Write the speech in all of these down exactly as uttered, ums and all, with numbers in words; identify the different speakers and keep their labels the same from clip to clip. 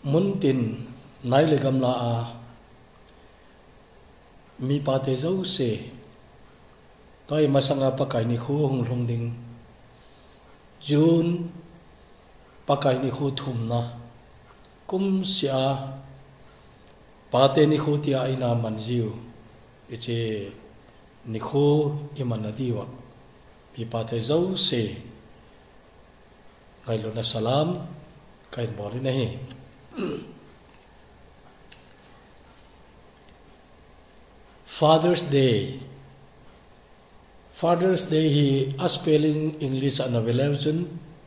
Speaker 1: muốn tin nãy là gam la à mi pa te zo se toi masanga pakai ni khu hung rong ding jun pakai ni khu thum na kum sia pa te ni khu tia ina man jiu eche ni khu iman na diwa mi pa te zo se ngai lo na salam kai bori na hi Father's Day. Father's Day hi a spelling English an avelauchun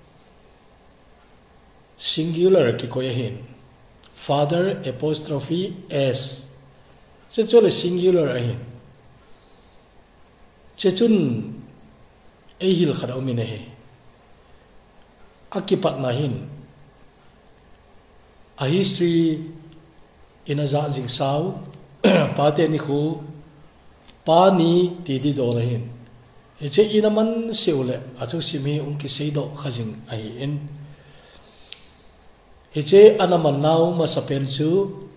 Speaker 1: singular ki koya hin. Father apostrophe s. Chechole singular ahin. Chechun ehil khada umine he. Akipat na hin. A history in a zajing sao pate ni khu pa ni ti di do lahin eche inaman seule achu simi unki seido khajing ai en eche anaman now masapen chu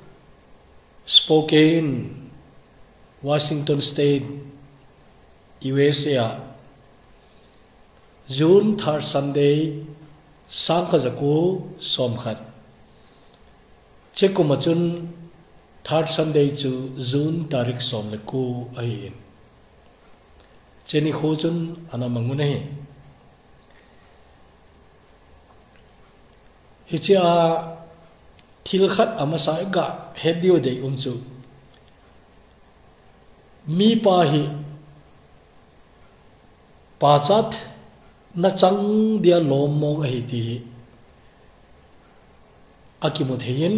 Speaker 1: Spokane Washington State U S A June third Sunday sangkhajaku somkhat chekumachun third Sunday to June tarik som le ku ahin cheni khojun ana mangune he hicha thil khat ama sa ga hedio de umchu mi pa hi pachat na chang dia lom mong ahi ti akimut hein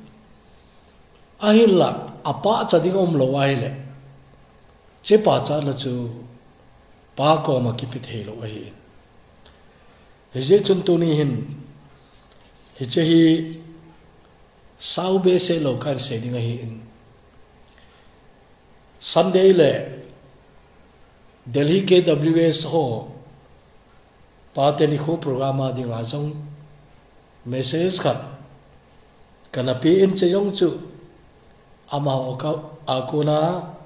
Speaker 1: ahilla apa chading om lo ai le che pa cha la chu pa ko ma ki pi thelo ai he je chun tu ni hin he che hi sau be se lo kan se ding hi in Sunday le Delhi K W S ho pa te ni khu program a ding a jong message khat kana pi in che yong chu ama oka akuna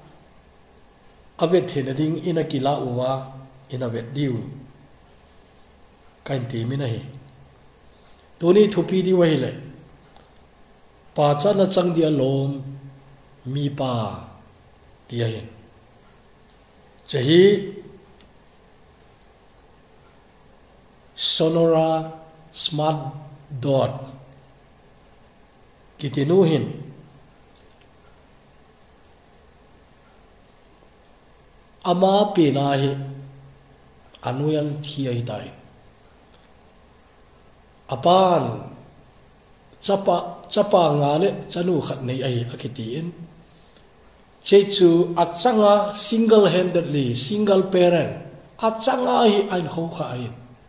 Speaker 1: abet thenading ina kila uwa ina bet diu kain ti mi nahi tuni thupi di wahile pa cha na chang dia lom mi pa dia hin chahi Sonora Smart Dot kitinu hin ama pena hi anuyang thia hi tai apan chapa chapa ngale chanu khat nei ai akitin chechu achanga single handedly single parent achanga hi ain kho kha ai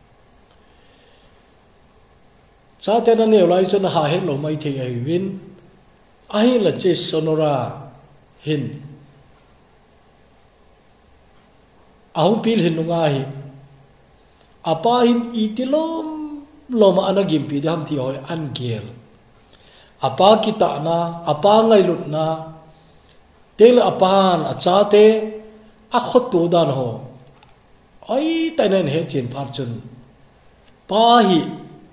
Speaker 1: cha te na ne lai chon ha he lo mai the ai win ai la che Sonora hin ahung pil hin nunga hi apa hin itilom loma anagim pi dam thi hoi an gel apa kita na apa ngai lut na tel apan achate a khot tu dan ho ai tainen he chin phar chun pa hi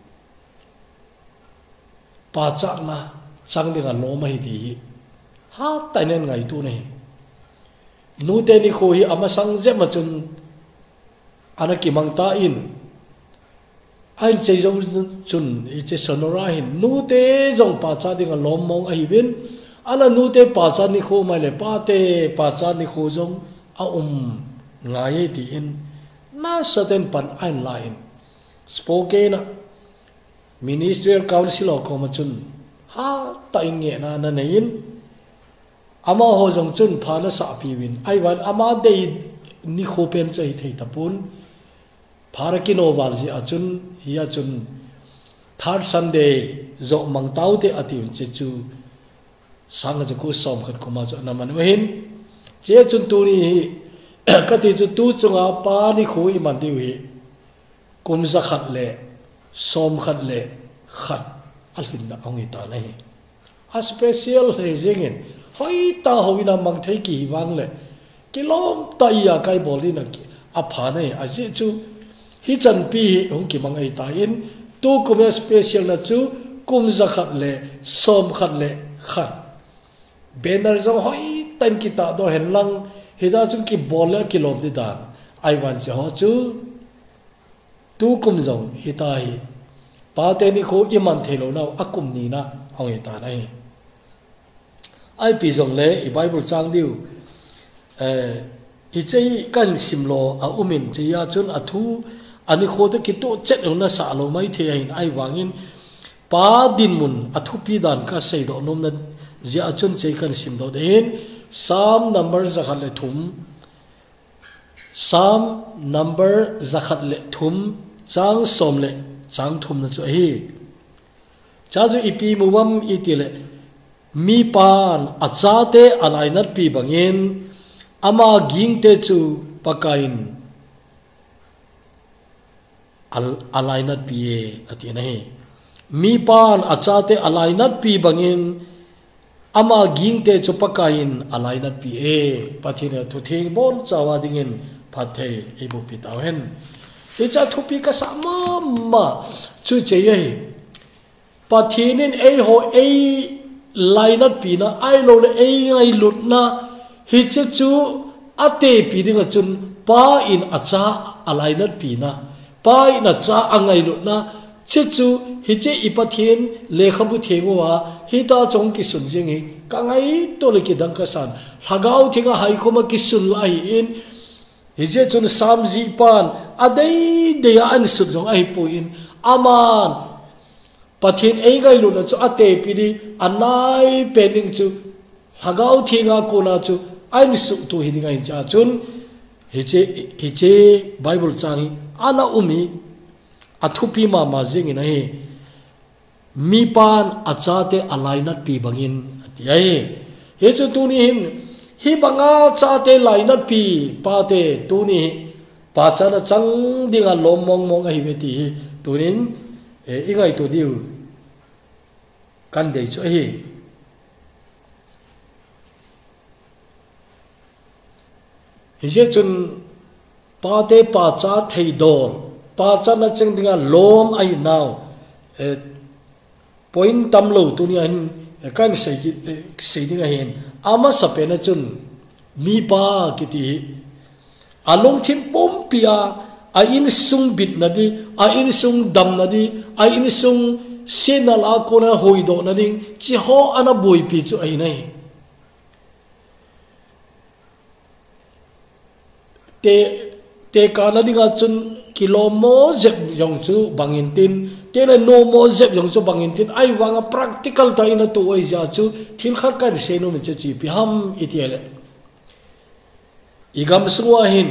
Speaker 1: pa cha na chang dinga loma hi thi ha tainen ngai tu nei nu te ni kho hi ama sang je ma chun anaki mangta in ai che zo chun i che Sonora hin nu te jong pa cha ding a lom mong ai bin ala nu te pa cha ni kho mai le pa te pa cha ni kho jong a um ngai ti in na certain pan ein line Spokane Ministerial Council of ko ma chun ha ta inge na na nein ama ho jong chun phala sa pi win ai wan ama de ni kho pen chai thei tapun pharakino wal ji achun hiya chun third Sunday zo mangtau te atim che chu sang je ko som khat ko ma cho na man hin che chun tu ni ka ti chu tu chunga pa ni kho i man ti wi kum za khat le som khat le khat alhin na ang ita na hi a special he jengin hoi ta hoina mang thei ki wang le kilom ta ya kai bolina a phane a ji chu hi chan pi hong ki mang ai ta in tu kum special na chu kum za khat le som khat le khat banner zo hoi tan ki ta do hen lang hi da chung ki bol le kilom di dan ai wan se ho chu tu kum zong hi ta hi pa te ni kho iman thelo na akum ni na hong ai ta nai ai pi zong le i bible chang diu eh i chei kan simlo a umin che ya chun athu ani kho te ki to chet na sa lo mai the hin ai wangin pa din mun athu pi dan ka sei do nom na zia chun chei kan sim do den sam number zakhat le thum sam number zakhat le thum chang som le chang thum na chu hi cha ju ipi muwam itile mi pan achate alainat pi bangin ama ging te chu pakain al alainat pi e ati nahi mi pan achate alainat pi bangin ama ging te chu pakain alainat pi e pathina thu thing bon chawa dingin phathe ebu pitaw hen e cha thu pi ka sama ma chu che ye pathinin e ho e lainat pi na ai lo le e ngai lut na hi chu chu ate pi dinga chun pa in acha alainat pi na pa in acha angai lut na chu chu hi che ipathin lekhabu thengwa hi ta chong ki sun jing hi ka ngai to le ki dang ka san hagau thinga hai khoma ki sun lai in hi che chun sam ji pan adei de ya an su jong ai pu in aman pathin ei gai lu na chu ate pi di anai pening chu hagau thinga ko na chu ai su tu hi ngai cha chun hi che hi che bible chang ana umi athupi ma ma jing in hi mi pan achate alainat pi bangin atiai he chu tu ni hin hi banga chate lainat pi pa te tu ni pa chana chang dinga lom mong mong hi beti tunin e ingai to diu kan dei chu hi hi je chun pa te pa cha thei dor pa chana chang dinga lom ai now e point tam lo tu ni an kan sei ki sei dinga hen ama sapena chun mi pa kiti along thim pom pia a in sung bit na di a in sung dam na di a in sung senal a kona hoido na ding chi ho ana boi pi chu ai nai te te kana dinga chun kilomo zep yong chu bangin tin tena no mo zep yong chu bangin tin ai wanga practical ta ina tu ai ja chu thil khat kan se no me chu chi pi ham itiele igam suwa hin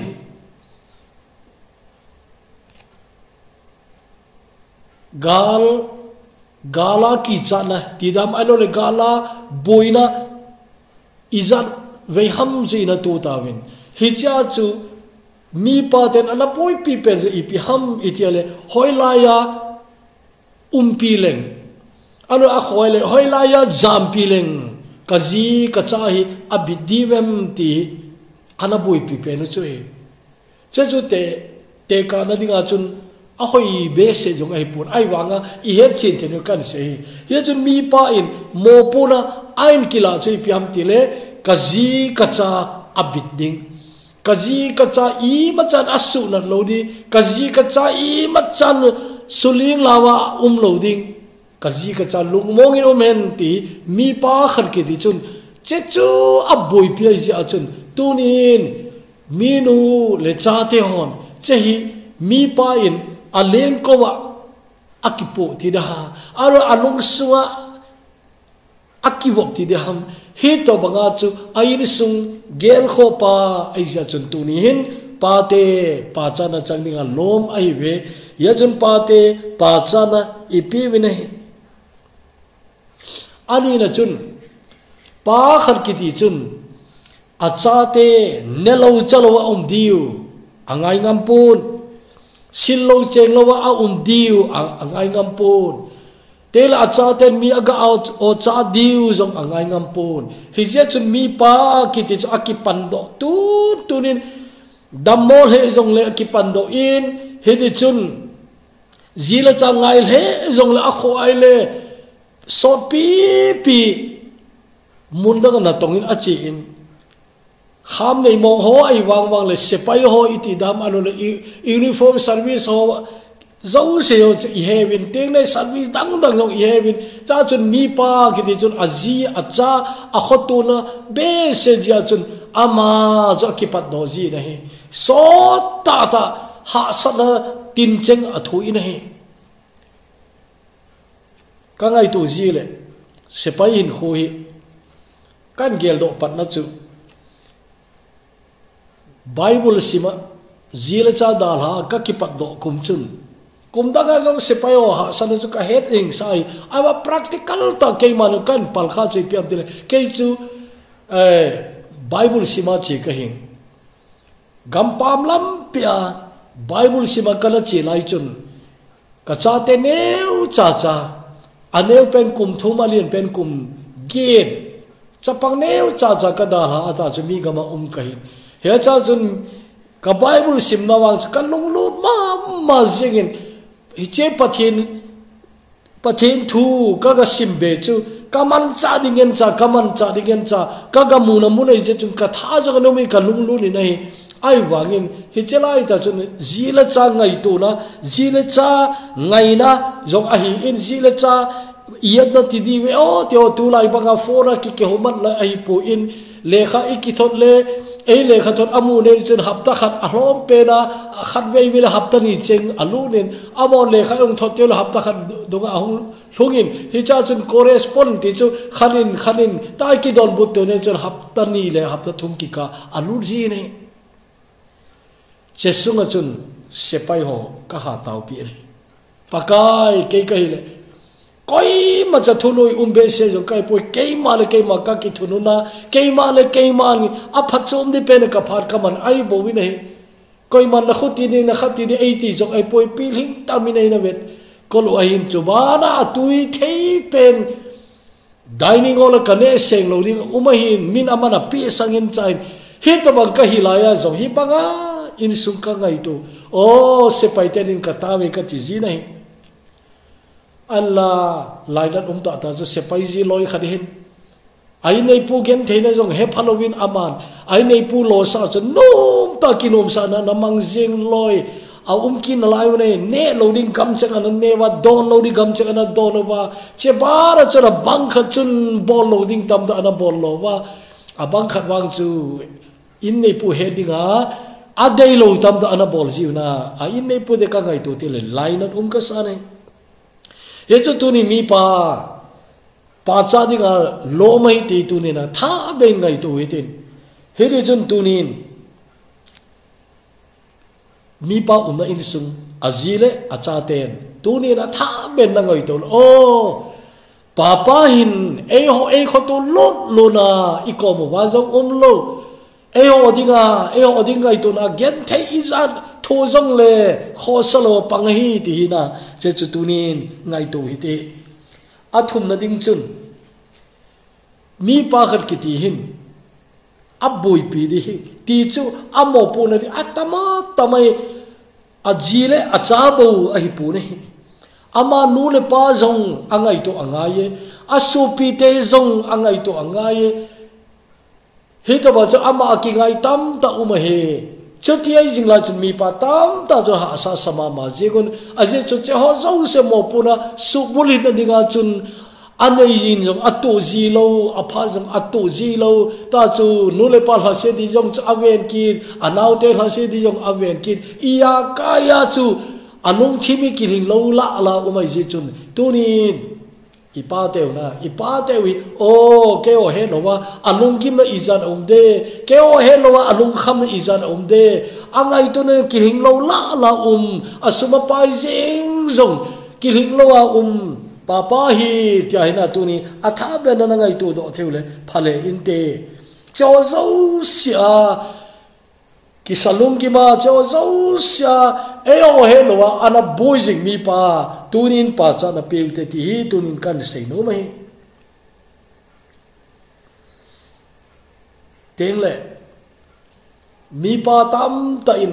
Speaker 1: gal gala ki chana tidam alo le gala boina izat ve ham ji na tu tawin hicha chu mi paten ala poi pi pen i pi ham itiale hoilaya umpi leng alo a khoile hoilaya jampi leng kazi kachahi abidivem ti ana boi pi pen chu e che chu te te ka na dinga chun a hoi be se jong ai pun ai wanga i het chin chen kan se ye chun mi pa in mo puna ain kila chu pi ham ti le kazi kacha abiding kazi kacha i machan asu na lodi kazi kacha i machan suling lawa um loading kazi kacha lungmong in omen ti mi pa khan ke ti chun che chu aboi pi ai ja chun tunin minu le cha te hon che hi mi pa in alen ko wa akipo ti da aro alung suwa akiwok ti da ham hi to banga chu ai sung gel kho pa ai ja chun tu ni hin pa te pa cha na chang ninga lom ai ve ya chun pa te pa cha na ipi vi nahi ani na chun pa khan ki ti chun acha te nelo chalo om diu angai ngam pun sillo cheng lo a um diu angai ngam pun te la cha ten mi aga out o cha diu zong angai ngam pun hi je chun mi pa ki ti chu akipan do tu tunin damol he zong le akipan do in hi ti chun zila cha ngai le zong le akho ai le so pi pi mun da na tongin achi in kham nei mong ho ai wang wang le sepai ho iti dam alo le uniform service ho zau se yo i hevin teng le service dang dang long i hevin cha chun mi pa ki ti chun aji acha a khotuna be se ja chun ama zo ki pat do ji na he so ta ta ha sana tin cheng a thui na he ka ngai tu ji le sepai in khui kan gel do pat na chu Bible sima zila cha dal ha ka ki pat do kum chun kum da ga jong sepayo ha san chu ka het ing sai awa practical ta ke man kan pal kha chu piam tile ke chu eh Bible sima chi ka hing gam pam lam pia Bible sima kala chi lai chun ka cha te neu cha cha aneu pen kum thuma lien pen kum gate chapang neu cha cha ka da ha ta chu mi gama um ka hin he cha chun ka Bible sim na wang ka lung lu ma ma jingin hi che pathin pathin thu ka ga sim be chu kaman cha dingen cha kaman cha dingen cha ka ga mu na mu nei je chun ka tha jo no mi ka lung lu ni nei ai wangin hi chelai ta chun zila cha ngai tu na zila cha ngai na jong a hi in zila cha yet na ti di we o teo tu lai banga fora ki ke homat la ai po in lekha ikithot le ei le khaton amu ne chun hapta khat a hlom pe na khat vei vil hapta ni cheng alunin amon le kha ong thotel hapta khat donga hung lungin hi cha chun correspond ti chu khanin khanin tai ki don but to ne chun hapta ni le hapta thum ki ka alur ji ne chesunga chun sepai ho ka ha tau pi ne pakai ke kai le koi ma cha thunoi umbe se jo kai poi kei ma le kei ma ka ki thununa kei ma le kei ma ni a phachom di pen ka phar ka man ai bo wi nei koi man la khuti ni na khati di eighty jo ai poi piling ta mi nei na vet ko lo ahin chu ba na tui kei pen dining hall ka ne seng lo ding umahin min amana pi sangin chai hi to bang ka hilaya zo hi banga in sung ka ngai tu o se pai tenin ka ta we ka ti ji nei Allah lailat um ta ta zo sepai ji loi khadin ai nei pu gen theina jong he Halloween aman ai nei pu lo sa cho nom ta kinom sa na namang jing loi a um kin lai ne ne loading kam chang an ne wa don loading kam chang an don wa che bara cho ra bang khat chun ball loading tam da na ball lo wa a bang khat wang chu in nei pu heading a a dei lo tam da na ball ji na a in nei pu de ka ngai tu ti le lainat um ka sa ne ye chu tu ni mi pa pa cha di ga lo mai ti tu ni na tha be ngai tu hitin he ri chun tu nin mi pa um na in sung azile acha ten tu ni na tha be na ngai tu o pa pa hin e ho e kho tu lo lo na i ko mo wa jong um lo e ho dinga e ho dinga i tu na gen thei izan thu jong le kho salo pang hi ti na che chu tunin ngai tu hi te athum na ding chun mi pa khat ki ti hin aboi pi di ti chu amo pu na ti atama tamai ajile achabo ahi pu ne ama nu le pa jong angai to angai asu pi te jong angai to angai he to ba chu ama ki ngai tam ta uma he chuti ai jingla chun mi pa tam ta jo ha sa sama ma jigun aje chu che ho zo se mo puna su bulin na dinga chun anei jin jong atu ji lo apha jong atu ji lo ta chu nu le pa ha se di jong chu aven kin anau te ha se di jong aven kin iya kaya chu anung chimi kiling lo la la umai ji chun tunin ipa teu na ipa tewi o ke o he no wa anung kim na izan omde ke o he no wa anung kham na izan omde angai to ne kiling lo la la um asuma pai jing zong kiling lo wa um papa hi tia hina tu ni atha be na ngai tu do theule phale inte cho zo sia ki salung ki ma cho zo sia e o he no wa ana boy jing mi pa tunin pa cha na pe te ti hi tunin kan sei no mai teng le mi pa tam ta in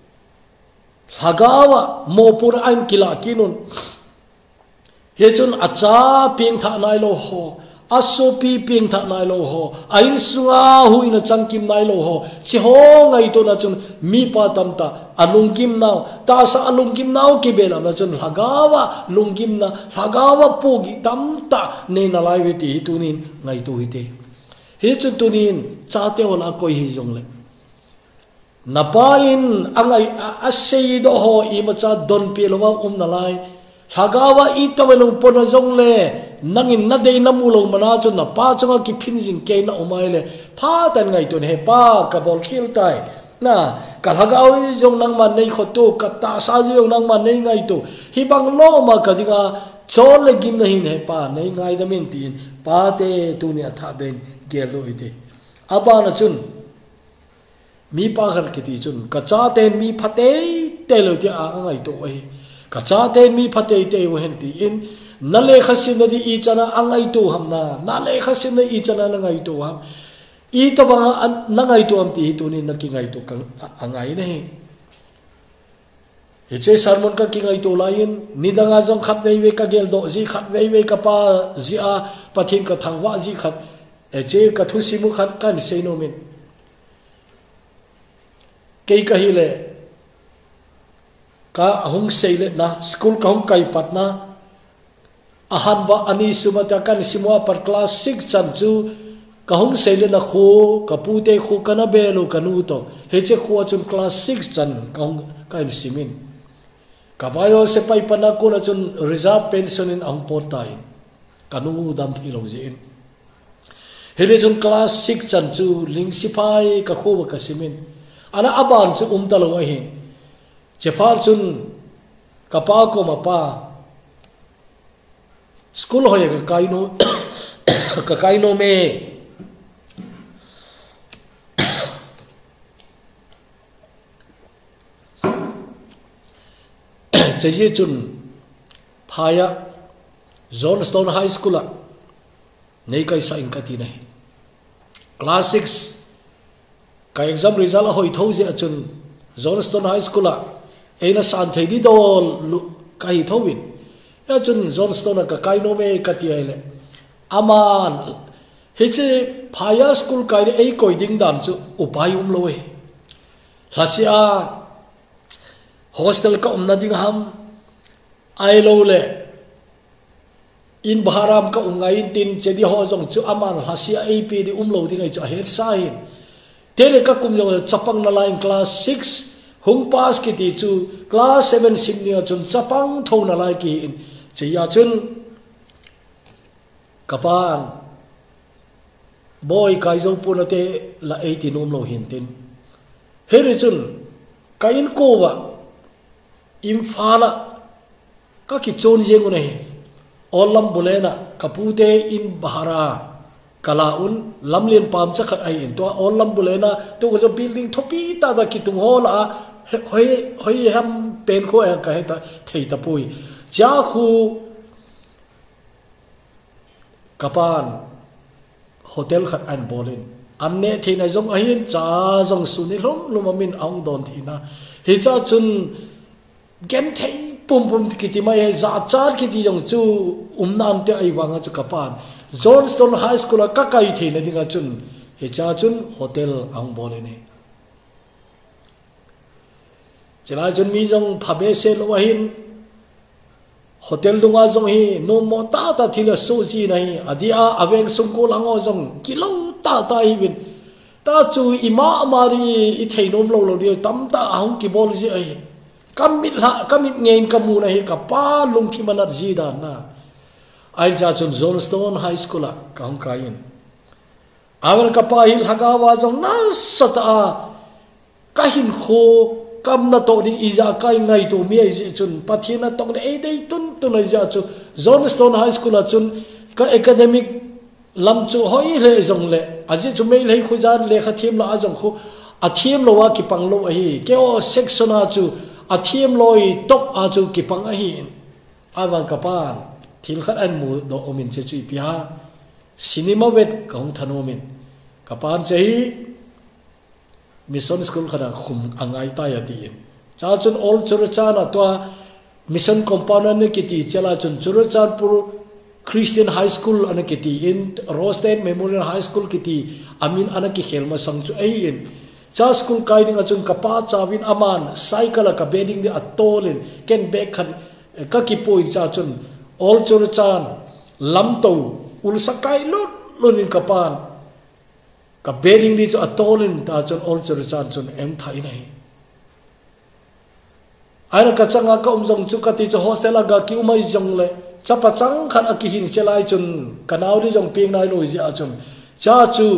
Speaker 1: hagawa mo pur an kila kinun he chun acha ping tha nai lo ho aso pi ping tha nai lo ho ain sunga huina changkim nai lo ho chi ho ngai to na chun mi pa tam ta alungkim nau ta sa alungkim nau ki bela na chun hagawa lungkim na hagawa pu gi tam ta ne na lai we ti tunin ngai tu hi te he chun tunin cha te wala koi hi jong le napain angai asei do ho i ma cha don pi lo wa um na lai hagawa i to belong pon jong le nangin na dei na mulo mana chu na pa chunga ki phinjing ke na umai le pha tan ngai tu ne pa ka bol khil tai na ka hagaw jong nang man nei khotu ka ta sa jong nang man nei ngai tu hi bang lo ma ka dinga chol le gim na hin he pa nei ngai da min tin pa te tu ne tha ben gel lo ite aba na chun mi pa khar ki ti chun ka cha ten mi phate te lo ti a ngai to ai ka cha ten mi phate te wo hen ti in na le khasin di i chana angai tu hamna na le khasin i chana na ngai tu ham i to ba na ngai tu am ti tu ni na ki ngai tu kang angai nei he che sarmon ka ki ngai tu lain ni da nga jong khat vei ve ka gel do ji khat vei ve ka pa ji a pathin ka thangwa ji khat e che ka thu simu khat kan sei no men kei ka hi le ka hung sei le na school ka hung kai pat na ahan ba ani sumata kan simwa par class six chan chu ka hung sei le na kho ka pu te kho kana belo kanu to he che kho chun class six chan ka hung kan simin ka bayo se pai pana ko na chun reserve pension in ang portai kanu dam thi lo je in he le chun class six chan chu ling sipai ka kho ka simin ana aban chu um ta lo hin che phar chun ka pa ko ma pa school hoye ka kaino ka kaino me che ji chun phaya Johnstone High School a nei kai sa in ka ti nei class six ka exam result hoi tho je chun Johnstone High School a eina san thei di dol kai thowin ya chun Johnstone ka kai no me ka ti ai le aman he che phaya school kai ne ei koi ding dan chu upai um lo e hlasia hostel ka um na ding ham ai lo le in bharam ka ungai tin che di ho jong chu aman hlasia ei pe di um lo ding ai chu he sai tele ka kum jong chapang na line class six hung pass ki ti chu class seven sim ni chun chapang tho na lai ki in che ya chun kapan boy kai zo pu na te la eighteen um lo hin tin heri chun kain ko ba imfala ka ki chon jeng ne olam bulena kapute in bahara kalaun lamlien pam cha khat ai in to olam bulena to ko building thopi ta da ki tung hola hoi hoi ham pen ko ya ka ta thei ta pui cha khu kapan hotel khat an bolin amne theina jong ahin cha jong suni rom lumamin ang don thina he cha chun gen thei pum pum ki ti mai za char ki ti jong chu umnam te ai wanga chu kapan Johnstone High School ka kai theina dinga chun he cha chun hotel ang bolene chela chun mi jong phabe se lo hin hotel dunga jong hi no mo ta ta thila so ji nahi adia aveng sungko lango jong kilo ta ta hi bin ta chu ima amari i theinom lo lo dio tam ta ahung ki bol ji ai kamit ha kamit ngein kamu na hi ka pa lung thi manat ji da na ai ja chun Johnstone High School a kaung kain awer ka pa hil haga wa jong na sata ka hin kho kam na to di iza kai ngai to mi ai chun pathina to ne ei dei tun tun ai ja chu Johnstone High School a chun ka academic lam chu hoi le jong le aji chu mei le khujan le kha thim la a jong khu a thim lo wa ki pang lo hi ke o section a chu a thim loi top a chu ki pang a hi awan kapan thil khat an mu do omin che chui pia cinema wet kong thanomin kapan chei mission school khana khum angai ta ya ti cha chun all chura cha na to mission component ne kiti chala chun chura cha pur Christian High School ana kiti in Rosedale Memorial High School kiti amin ana ki khelma sang chu ai in cha school kai ding achun kapa chawin aman cycle ka bedding ni atolin ken back khan ka ki poi cha chun all chura chan lam to ul sakai lut lunin kapan ka bedding ni chu atolin ta chun all chura chan chun em thai nai ana ka changa ka umjong chu ka ti chu hostel aga ki umai jong le chapa chang khan akihin chelai chun kanau ri jong ping nai loi ji achum cha chu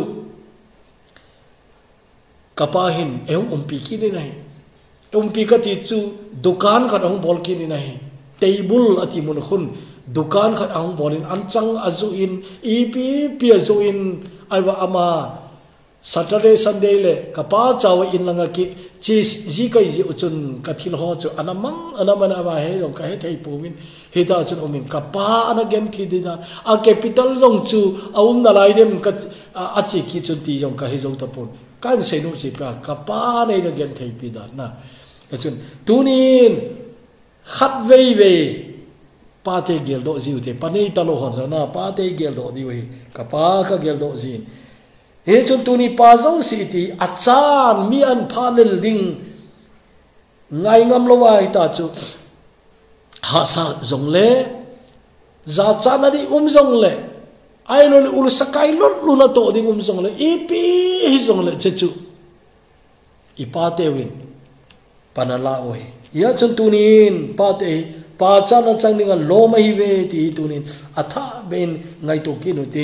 Speaker 1: kapahin eum umpi ki ni nai umpi ka ti chu dukan khan ong bol ki ni nai table ati mun khun dukan khan ong bolin anchang azu in ipi pi azu in aiwa ama Saturday Sunday le kapa chawa in langa ki chis ji kai ji uchun kathil ho chu anamang anamana ba he jong ka he thei pumin he ta chun omin kapa ana gen ki dina a capital jong chu aum na lai dem ka a chi ki chun ti jong ka he jong tapon kan se no chi pa kapa nei na gen thei pi da na chun tunin khat vei ve pa te gel do ji te panei ta lo hon na pa te gel do di we kapa ka gel do jin he chun tuni pa zo si ti achan mi an phalel ding ngai ngam lo wai ta chu ha sa zong le za chan adi um zong le ai lo ul sakai lot lu na to ding um zong le ipi hi zong le che chu ipa te win panala oi ya chun tunin pa te pa chan na chang ning lo mai ve ti tunin atha ben ngai to kinu te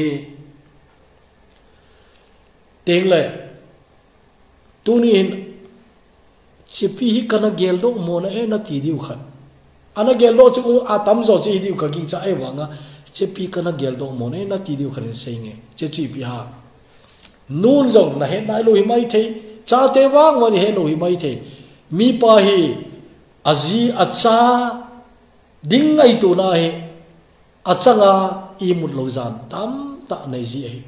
Speaker 1: teng le tunin chipi hi kana gel do mo na e na ti diu khan ana gel do chu atam zo chi diu ka gi cha e wanga chipi kana gel do mo na na ti diu khan se nge che chi pi ha nun zong na he nai lo hi mai the cha te wang wa ni he lo hi mai the mi pa hi aji acha ding ngai tu na he achanga i mut lo jan tam ta nei ji ai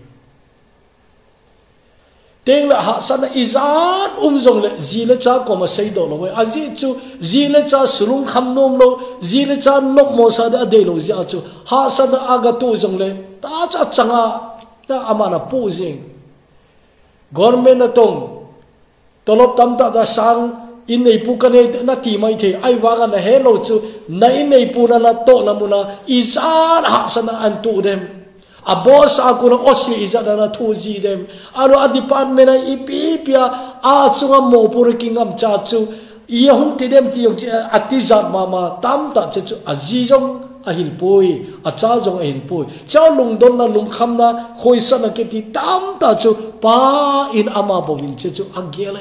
Speaker 1: teng la ha sana izat um jong le ji le cha ko ma sei do lo we aji chu ji le cha surung kham nom lo ji le cha nok mo sa da de lo ji a chu ha sana aga tu jong le ta cha changa ta amana pu jing government na tong tolop tam ta da sang in nei pu ka ne na ti mai the ai wa ga na he lo chu nai nei pu na na to na mu na izat ha sana an tu dem a boss akuna osi izada na thuji dem aro a department ai ipipia a chunga mo pur kingam cha chu i hum ti dem ti yong ati zat mama tam ta che chu a ji jong a hil poi a cha jong a hil poi cha lung don na lung kham na khoi sa na ke ti tam ta chu pa in ama bowin che chu a gele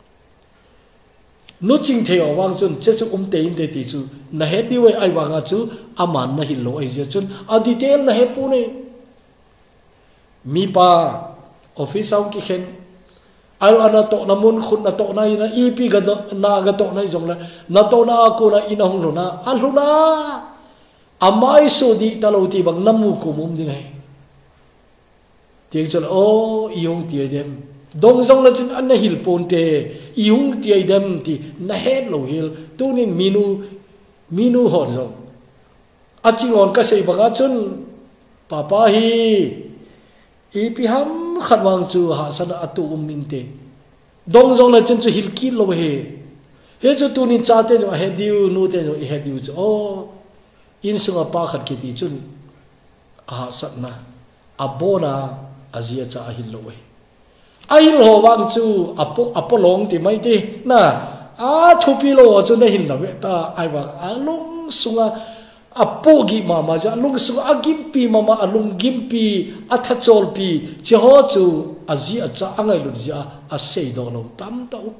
Speaker 1: no ching the wang chun che chu um te in te ti chu na he di we ai wanga chu aman na hil lo ai je chun a detail na he pu ne mi pa office au ki khen ai ana to na mun khun na to na ina ep ga na ga to na jong la na to na ko na ina hung na aluna amai so di talo ti bang namu ko mum di ngai ti chol o iung ti dem dong jong la chin an na hil pon te iung ti dem ti na het lo hil tu ni minu minu hon jong aching on ka sei baga chun papa hi ipi ham khatwang chu ha sana atu ummin te dong jong la chen chu hilki lo he he chu tu ni cha te no he diu nu te no he diu chu o in sunga pa khat ki ti chun a satna abona azia cha hil lo he ai lo wang chu apo apo long ti mai te na a thupi lo chu na hin la we ta ai wa alung sunga apo gi mama ja lung su agim pi mama alung gimpi athachol pi cheho chu aji acha angai lu ja a sei do lo tam ta u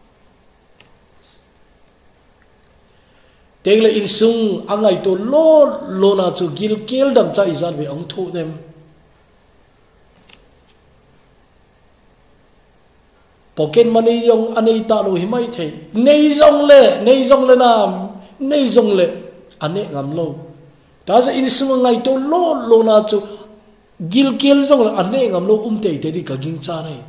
Speaker 1: tengla in sung angai to lo lo na chu gil kel dam cha izan be ong thu dem pocket money yong anei ta lo hi mai the nei jong le nei jong le na nei jong le ane ngam lo ta za in sung ngai to lo lo na chu gil kel zong ane ngam lo um te te di ka ging cha nei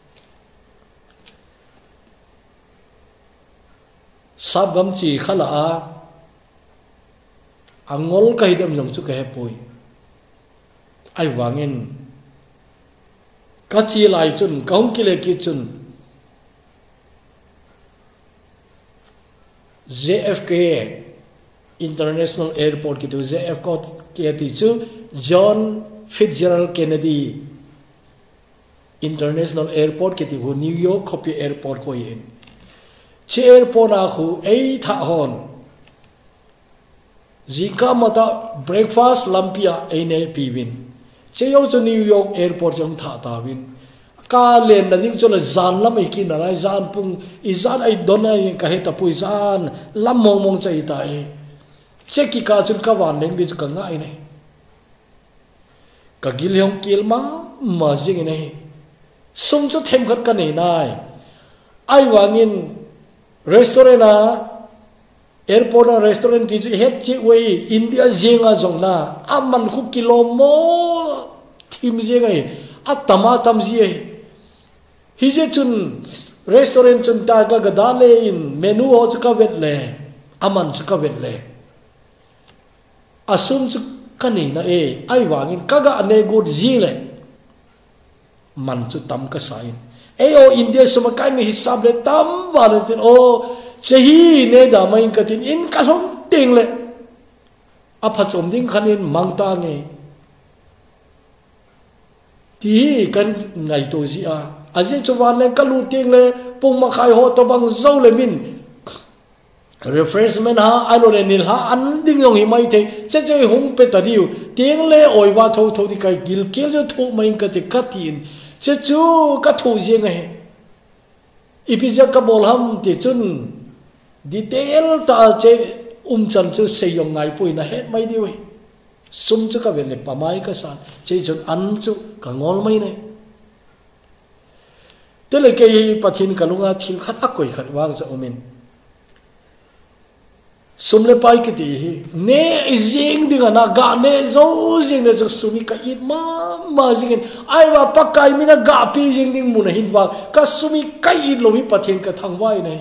Speaker 1: sab gam chi khala a angol ka hidam jong chu ka he poi ai wangin ka chi lai chun kaung ki le ki chun J F K International Airport ki tu J F K ki ti chu John Fitzgerald Kennedy International Airport ki ti hu New York Copy Airport ko yin che airport a khu ei tha hon zika mata breakfast lampia ei ne piwin che yo chu New York Airport jong tha ta win ka len na ding chu la zan lam ei ki na lai zan pung i zan ai dona ka he ta pui zan lam mong mong chai ta e che ki ka chun ka wan leng bi chu ka ngai nei ka gil yong kil ma ma jing nei sum chu them khat ka nei nai ai wangin restaurant a airport a restaurant ki chu het chi wei India zinga jong na aman khu kilo mo thim je ngai a tama tam ji hi je chun restaurant chun ta ga ga le in menu ho chu ka vet le aman chu ka vet le asum chu kani na e ai wangin kaga ane good ji le man chu tam ka sain e o India suma kai ni hisab le tam wa le tin o chehi ne da mai ka tin in ka hom ting le a pha chom ding khanin mangta nge ti kan ngai to ji a aje chu wan le ka lu ting le pung ma khai ho to bang zo le min refreshment ha alo le nil ha an ding yong hi mai the che che hung pe ta diu ting le oi wa tho tho di kai gil kel jo tho mai ka te ka tin che chu ka thu je ngai ipija ka bol ham ti chun detail ta che um chan chu se yong ngai pui na het mai di we sum chu ka vel le pamai ka san che chun an chu ka ngol mai nei te le ke pathin kalunga thil khat akoi khat wang cha umin sumle pai ki ti ne jing dinga na ga ne zo jing ne zo sumi ka it ma ma jing ai wa pakai mina ga pi jing ding mun hin wa ka sumi kai it lo hi pathin ka thang wai nei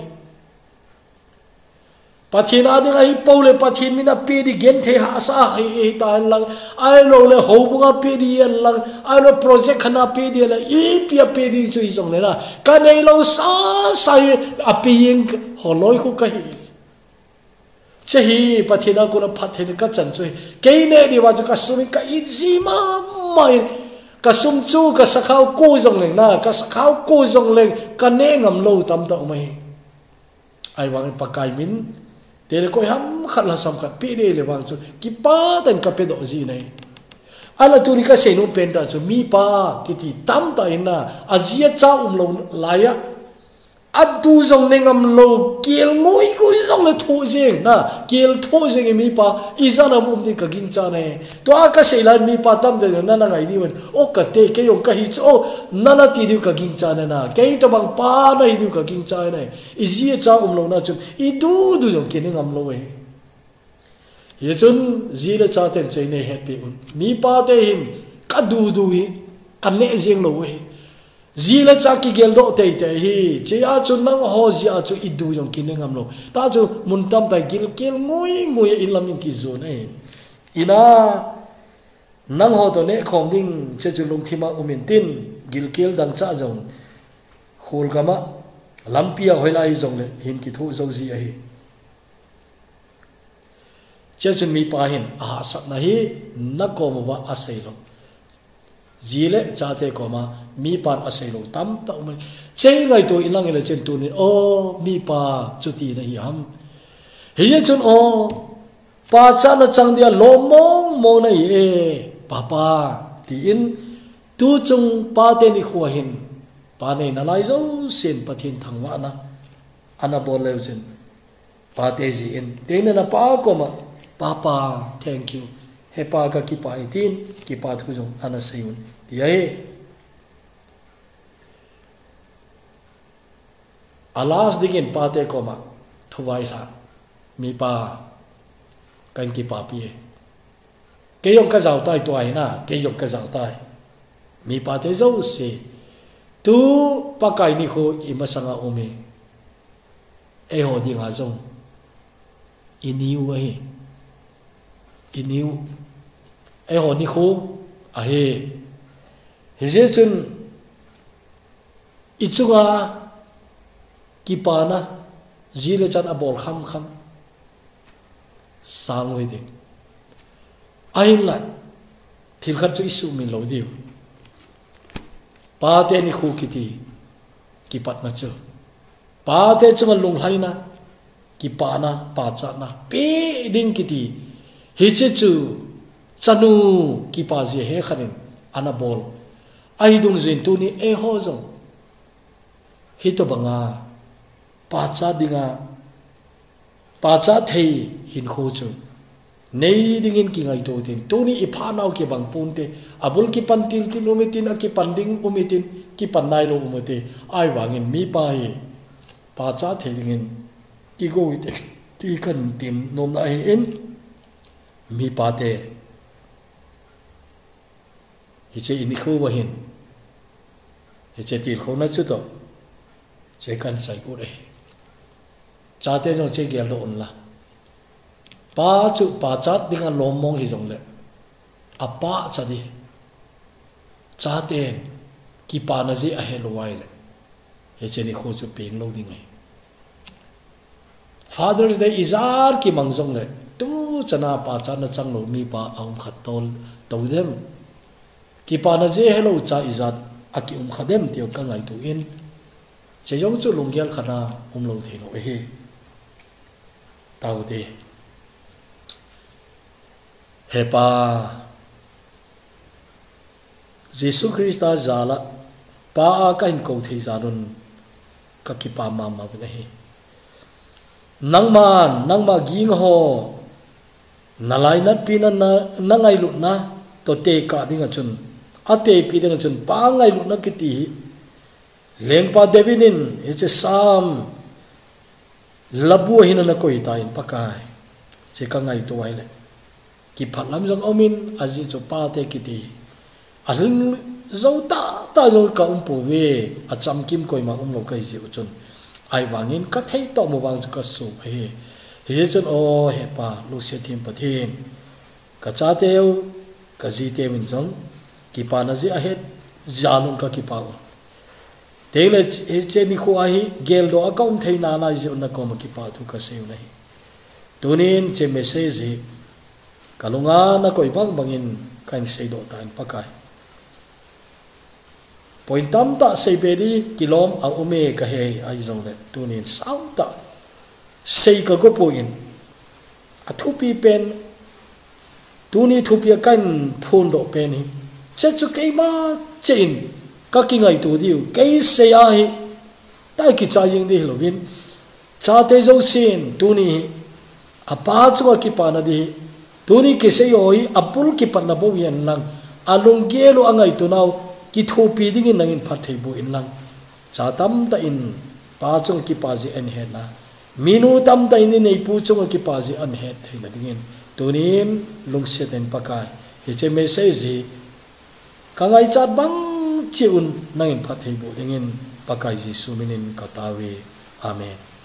Speaker 1: pathin adi ga hi pole pathin mina pe di gen the ha sa hi ta lang ai lo le ho bu ga pe di lang ai lo project khana pe di la i pi pe di chui jong le na ka nei lo sa sai a pi yin ho loi khu ka hi chehi pathina ko na phathene ka chan chui ke ne di wa ka sumi ka izi ma mai ka sum chu ka sakhau ko jong leng na ka sakhau ko jong leng ka ne ngam lo tam ta mai ai wang pakai min tele ko ham khala sam khat pi de le wang chu ki pa tan ka pe do ji nei ala tu ni ka se no pen da chu mi pa ti ti tam ta ina azia cha um lo la ya adu jong nengam lo kiel ngoi ko jong le tho jeng na kiel tho jeng mi pa izana mum di ka ging cha ne to a ka sei lan mi pa tam de na na ngai di wen o ka te ke yong ka hi cho na na ti di ka ging cha ne na ke to bang pa na hi di ka ging cha ne izi cha um lo na chu i du du jong ke nengam lo we ye chun ji le cha ten chei ne happy un mi pa te hin ka du du hi ka ne jeng lo we zila chaki gel do te te hi che a chu nang ho ji a chu idu yong kin ngam lo ta chu mun tam ta gil kel ngoi ngoi in lam in ki zo nei ina nang ho to ne khong ding che chu lung thima umin tin gil kel dang cha jong khol kama lampia hoilai jong le hin ki thu zo ji a hi che chu mi pa hin a sak na hi na ko mo wa a sei lo zile chate koma mi pan aselo tam ta mai chei ngai to ilang ele chen tu ni o mi pa chuti na yam hiya chun o pa cha na chang dia lo mong mo na ye papa ti in tu chung pa te ni khwa hin pa ne na lai zo sen pathin thang wa na ana bol le chen pa te ji in te na pa koma papa thank you he pa ka ki pa itin ki pa thu jong ana sayun ti ai alas digin pa te koma thuwai sa mi pa kan ki pa pi cái yong cái giàu tai tuổi na cái yong cái giàu tai mi pa te zo si tu pa kai ni kho ima sanga ome e ho ding ha zong iniu ai iniu e ho ni kho a he he je chun ichunga ki pa na jile chan abol kham kham sang we de ai la thil khat chu isu min lo diu pa te ni khu ki ti ki pat na chu pa te chung lung hai na ki pa na pa cha na pe ding ki ti hi che chu chanu ki pa je he khanin anabol ai dung zin tu ni e ho zo hi to banga pa cha dinga pa cha thei hin khu chu nei dingin ki ngai to tin tu ni ipha naw ki bang pun te abul ki pan til til umitin aki panding umitin ki pan nai lo umate ai wangin mi pa hi pa cha thei dingin ki go ite ti kan tim nom na hi in mi pa te hi che ini khu wa hin hi che til kho na chu to che kan sai ku re cha te no che gel do on la pa chu pa chat ding a lom mong hi jong le a pa cha di cha ten ki pa na ji a he lo wai le he che ni kho chu peng lo ding ai Father's Day izar ki mang jong le tu chana pa cha na chang lo mi pa aum khat tol to dem ki pa na je hello cha izat aki um khadem tio ka ngai tu in che jong chu lungyal khana um lo the lo he tau de he pa Jesus Christa zala pa ka in ko thei zarun ka ki pa ma ma ne hi nang man nang ma ging ho nalai nat pina na nangai lu na to te ka dinga chun ate pi dinga chun pa ngai lu na kiti leng pa devinin he che sam labu hin na ko ita in pakai che ka ngai to wai le ki phat lam jong omin aji cho pa te kiti aling zauta ta lo ka um pu we acham kim koi ma um lo kai ji chun ai wangin ka thei to mo wang ka su he he chun o he pa lu se thim pathin ka cha teu ka ji te min jong ki pa na ji a het janun ka ki pa te le he che ni kho ai gel do account thei na la ji na ko ma ki pa thu ka se u nahi tunin che message hi kalunga na koi bang bangin kan sei do tan pakai point tam ta sei bedi kilom a ume ka he ai jong le tunin sau ta sei ka go point a thu pi pen tuni thu pi kan phun do pen hi che chu ke ma chen ka ki ngai tu diu ke se a hi tai ki cha ying di lovin cha te zo sin tuni a pa chu ki pa na di tuni ke se oi apul ki pan na bo yen lang alung gelo angai tu nau ki thu pi ding in nangin phat thei bu in lang cha tam ta in pa chung ki pa ji an he na minu tam ta in nei pu chung ki pa ji an he thei na ding in tunin lung se ten pakai he che message ji ka ngai chat bang chiun nangin phat thei bu ding in pakai ji su minin ka tawi amen.